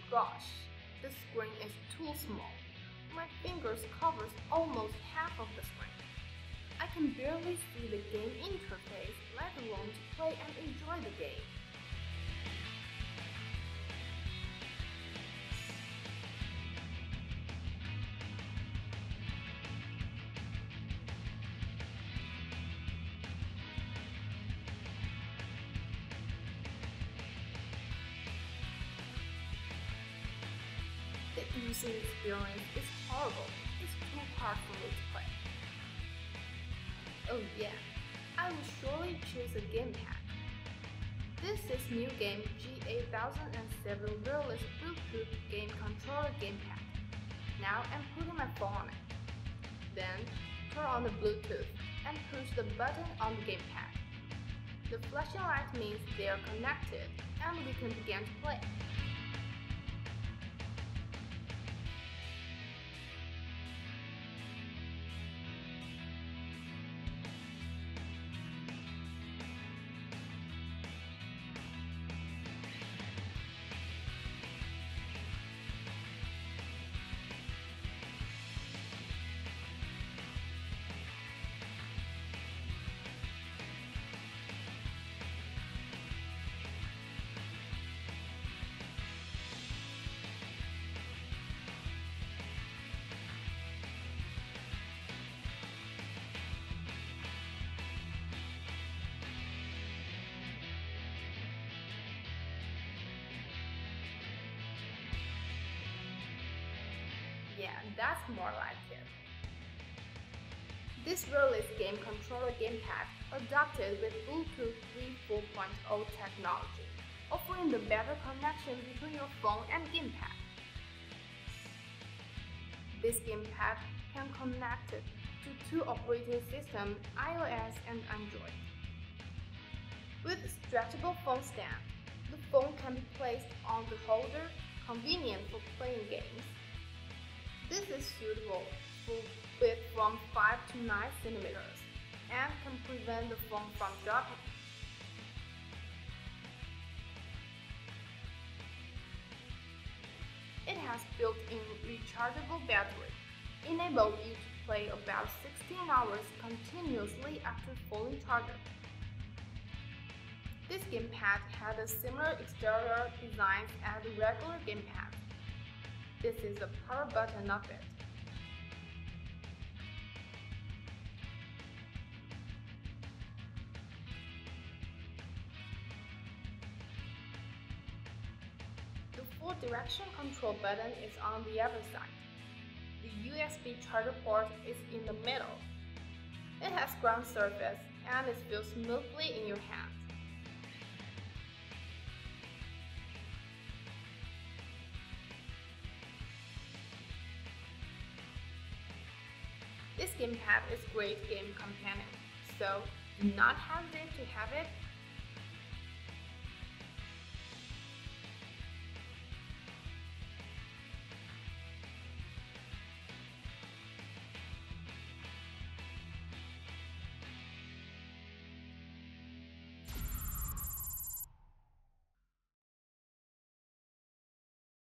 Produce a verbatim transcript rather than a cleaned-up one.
gosh, the screen is too small. My fingers covers almost half of the screen. I can barely see the game interface, let alone to play and enjoy the game. The using experience is horrible. It's too hard for me to play. Oh yeah, I will surely choose a gamepad. This is new game G eight thousand seven wireless Bluetooth game controller gamepad. Now I'm putting my phone on it. Then turn on the Bluetooth and push the button on the gamepad. The flashing light means they are connected and we can begin to play. Yeah, that's more like it. This wireless game controller gamepad adapted with Bluetooth three point four point oh technology, offering the better connection between your phone and gamepad. This gamepad can connect to two operating systems, iOS and Android. With a stretchable phone stand, the phone can be placed on the holder, convenient for playing games. This is suitable for width from five to nine centimeters and can prevent the phone from dropping. It has built-in rechargeable battery, enabling you to play about sixteen hours continuously after fully charged. This gamepad had a similar exterior design as the regular gamepad. This is the power button of it. The four direction control button is on the other side. The U S B charger port is in the middle. It has ground surface and it feels smoothly in your hand. This gamepad is a great game companion, so do not hesitate to have it